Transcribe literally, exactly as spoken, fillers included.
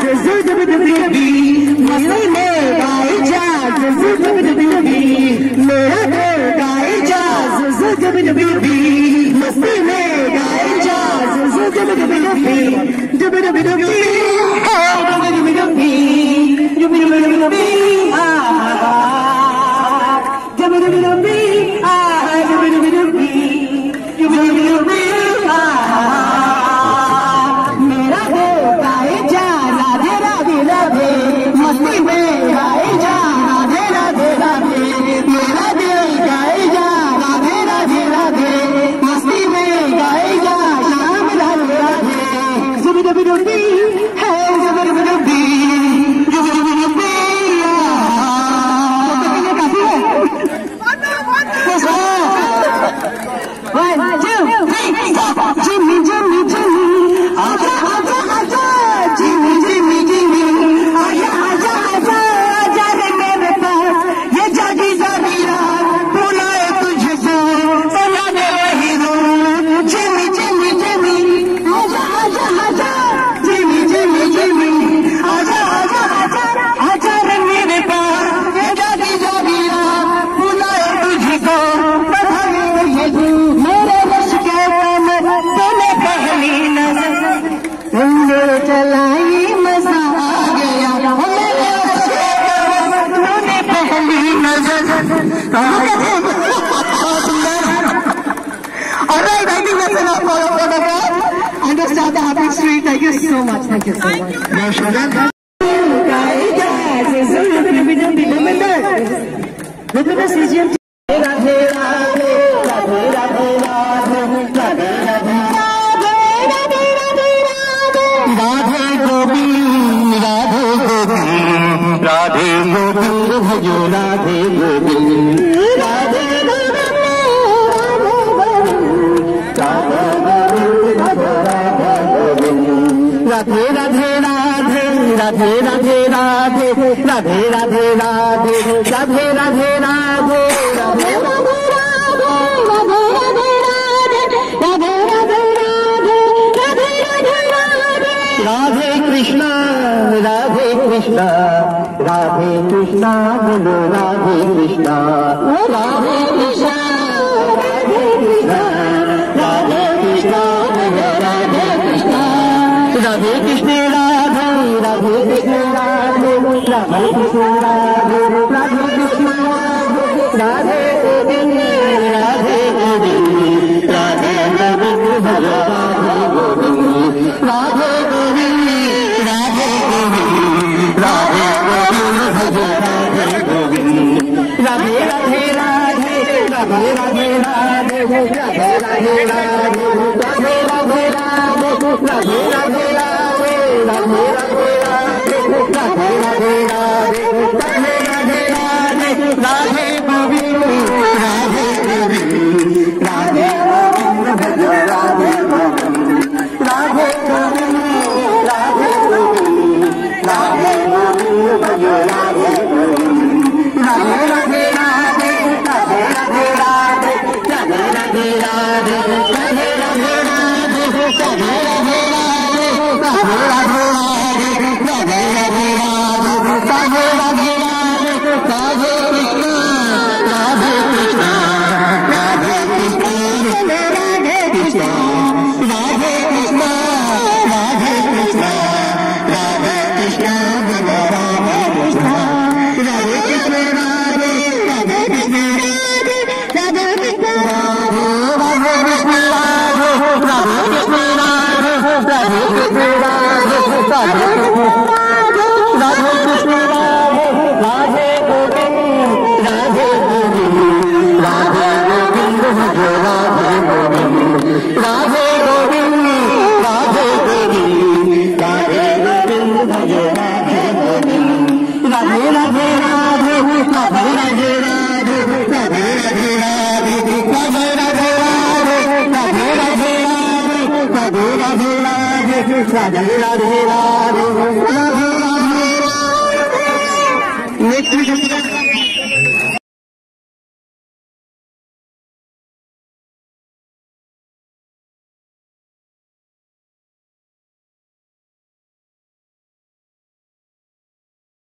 मस्ती में गाए जा मेरा दिल गाए जा मस्ती में गाए जा Alright, I think that's enough for the photograph. Understand the happy street. Thank you so much. Thank you so much. Look at the C G M. Radhe Radhe Radhe Radhe Radhe Radhe Govind Radhe Govind Radhe Govind Bhajo Radhe Govind Radhe Radhe Radhe Radhe Radhe Radhe Radhe Radhe Radhe Radhe Radhe Radhe Radhe Radhe Krishna Radhe Krishna Radhe Krishna Bolo Radhe Krishna Radhe Krishna Radhe Krishna Radhe Krishna Bolo Radhe Krishna Radhe Krishna Radhe Radhe Krishna Radhe Radhe Krishna Radhe Radhe Krishna Radhe Govind Radhe Govind Radhe Govind Bhajo Radhe Govind Radhe Govind Radhe Govind Radhe Govind Bhajo Radhe Govind Radhe Radhe Radhe Radhe Radhe Radhe Radhe Radhe Radhe Radhe Radhe Radhe Radhe Radhe Govind Radhe Govind Radhe Govind Bhajo Radhe Govind Radhe Govind Radhe Govind Radhe Govind Bhajo Radhe Govind Radhe Radhe Radhe Radhe Radhe Radhe Radhe Radhe Radhe Radhe Radhe Radhe Radhe Radhe